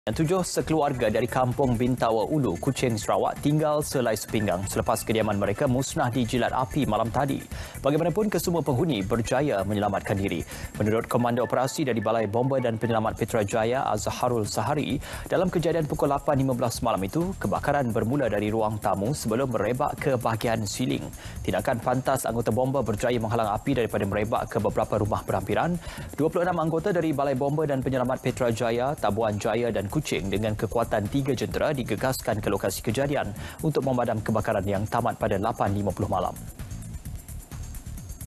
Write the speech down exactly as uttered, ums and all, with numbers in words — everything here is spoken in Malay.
Dan tujuh sekeluarga dari kampung Bintawa Ulu, Kuching, Sarawak tinggal selai sepinggang selepas kediaman mereka musnah dijilat api malam tadi. Bagaimanapun, kesemua penghuni berjaya menyelamatkan diri. Menurut Komando Operasi dari Balai Bomba dan Penyelamat Petrajaya Azharul Sahari, dalam kejadian pukul lapan lima belas malam itu, kebakaran bermula dari ruang tamu sebelum merebak ke bahagian siling. Tindakan pantas anggota bomba berjaya menghalang api daripada merebak ke beberapa rumah berhampiran. dua puluh enam anggota dari Balai Bomba dan Penyelamat Petrajaya, Tabuan Jaya dan Kuching dengan kekuatan tiga jentera digegaskan ke lokasi kejadian untuk memadam kebakaran yang tamat pada lapan lima puluh malam.